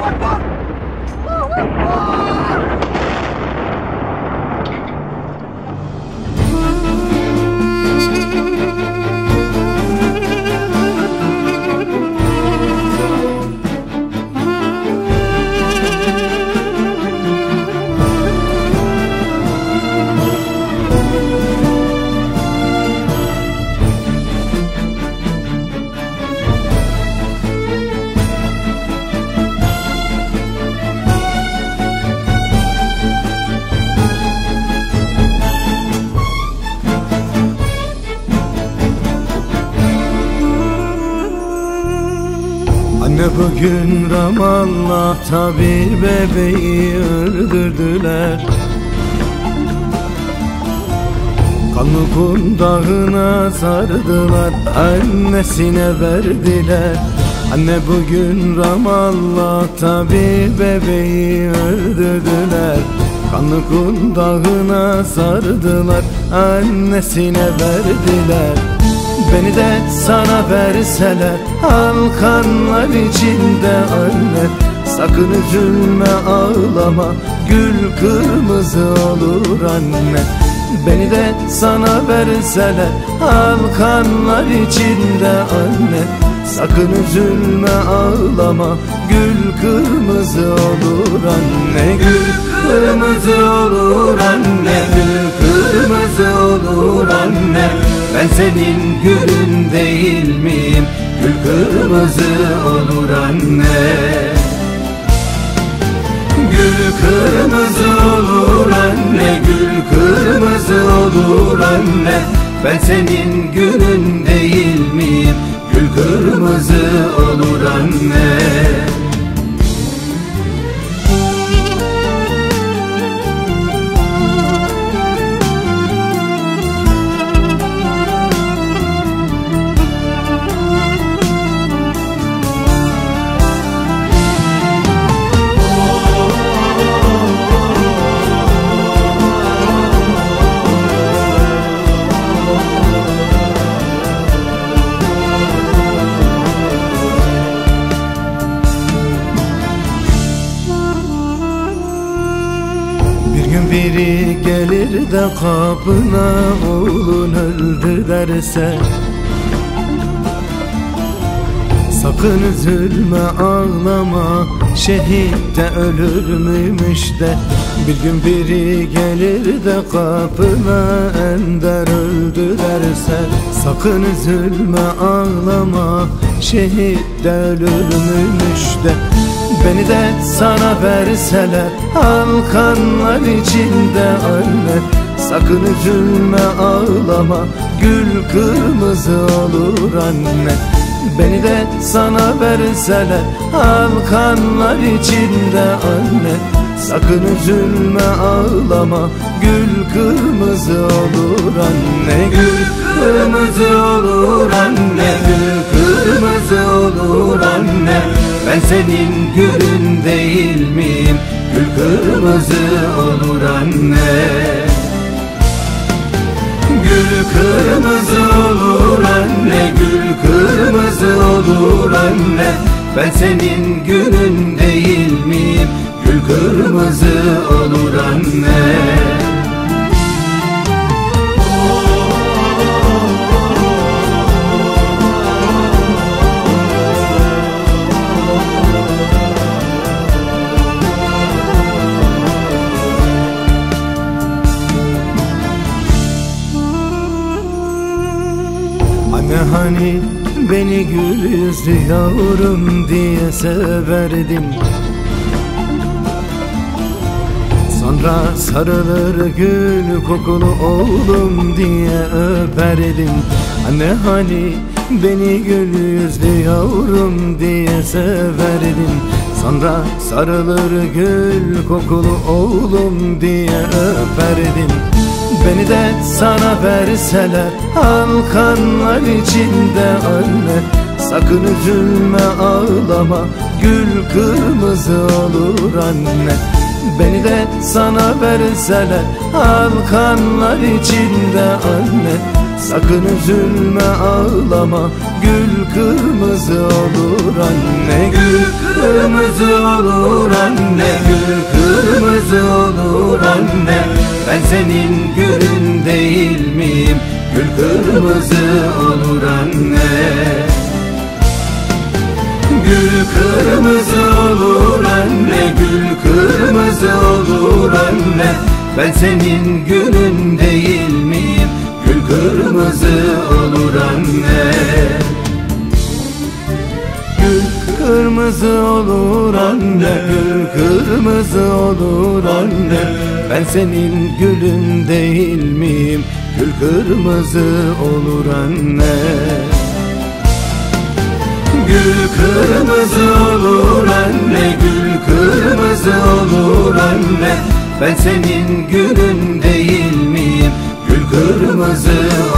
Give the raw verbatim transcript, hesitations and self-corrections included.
Anne bugün Ramallah'ta bir bebeği öldürdüler. Kanlı kundağına sardılar, annesine verdiler. Anne bugün Ramallah'ta bir bebeği öldürdüler. Kanlı kundağına sardılar, annesine verdiler. Beni de sana verseler, al kanlar içinde anne. Sakın üzülme, ağlama, gül kırmızı olur anne. Beni de sana verseler, al kanlar içinde anne. Sakın üzülme, ağlama, gül kırmızı olur anne. Gül kırmızı olur anne, gül kırmızı olur anne. Ben senin gülün değil miyim? Gül kırmızı olur anne. Gül kırmızı olur anne, gül kırmızı olur anne. Ben senin gülün değil miyim? Gül kırmızı olur anne. Biri gelir de kapına oğlun öldü derse, sakın üzülme, ağlama, şehit de ölür müymüş de. Bir gün biri gelir de kapına Ender öldü derse, sakın üzülme, ağlama, şehit de ölür müymüş de. Beni de sana verseler, al kanlar içinde anne. Sakın üzülme, ağlama, gül kırmızı olur anne. Beni de sana verseler, al kanlar içinde anne. Sakın üzülme, ağlama, gül kırmızı olur anne. Gül kırmızı olur anne, gül kırmızı olur anne. Ben senin gülün değil miyim? Gül kırmızı olur anne. Gül kırmızı olur anne, gül kırmızı olur anne. Ben senin gülün değil miyim? Gül kırmızı olur anne. Anne hani beni gül yüzlü yavrum diye severdin, sonra sarılır gül kokulu oğlum diye öperdin. Anne hani beni gül yüzlü yavrum diye severdin, sonra sarılır gül kokulu oğlum diye öperdin. Beni de sana verseler, al kanlar içinde anne. Sakın üzülme, ağlama, gül kırmızı olur anne. Beni de sana verseler halkanlar içinde anne. Sakın üzülme ağlama, gül kırmızı olur anne. Gül kırmızı olur anne, gül kırmızı olur anne. Ben senin gülün değil miyim? Gül kırmızı olur anne. Gül kırmızı olur anne, gül kırmızı olur anne. Ben senin gülün değil miyim? Gül kırmızı olur anne. Gül kırmızı olur anne, gül kırmızı olur anne. Ben senin gülün değil miyim? Gül kırmızı olur anne. Gül kırmızı olur anne, gül kırmızı olur anne. Ben senin gülün değil miyim? Gül kırmızı